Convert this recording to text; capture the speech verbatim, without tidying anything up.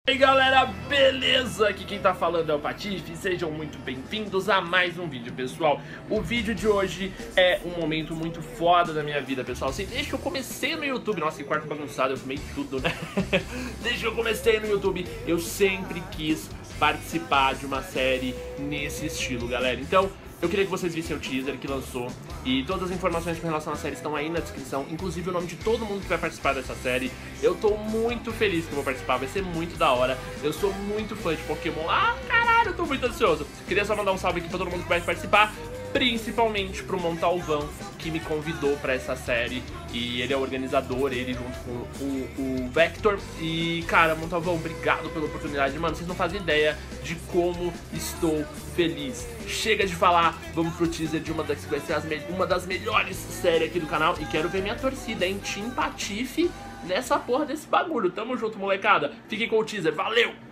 E aí galera, beleza? Aqui quem tá falando é o Patife, sejam muito bem-vindos a mais um vídeo, pessoal. O vídeo de hoje é um momento muito foda da minha vida, pessoal. Assim, desde que eu comecei no YouTube, nossa, que quarto bagunçado, eu fumei tudo, né? Desde que eu comecei no YouTube, eu sempre quis participar de uma série nesse estilo, galera. Então, eu queria que vocês vissem o teaser que lançou e todas as informações com relação à série estão aí na descrição, inclusive o nome de todo mundo que vai participar dessa série. Eu tô muito feliz que eu vou participar, vai ser muito da hora. Eu sou muito fã de Pokémon, ah, caralho, eu tô muito ansioso. Queria só mandar um salve aqui pra todo mundo que vai participar, principalmente pro Montalvão, que me convidou pra essa série. E ele é o organizador, ele junto com o, o Vector. E, cara, Montalvão, obrigado pela oportunidade. Mano, vocês não fazem ideia de como estou feliz. Chega de falar, vamos pro teaser de uma das que vai ser as uma das melhores séries aqui do canal. E quero ver minha torcida, hein? Team Patife nessa porra desse bagulho. Tamo junto, molecada. Fiquem com o teaser, valeu!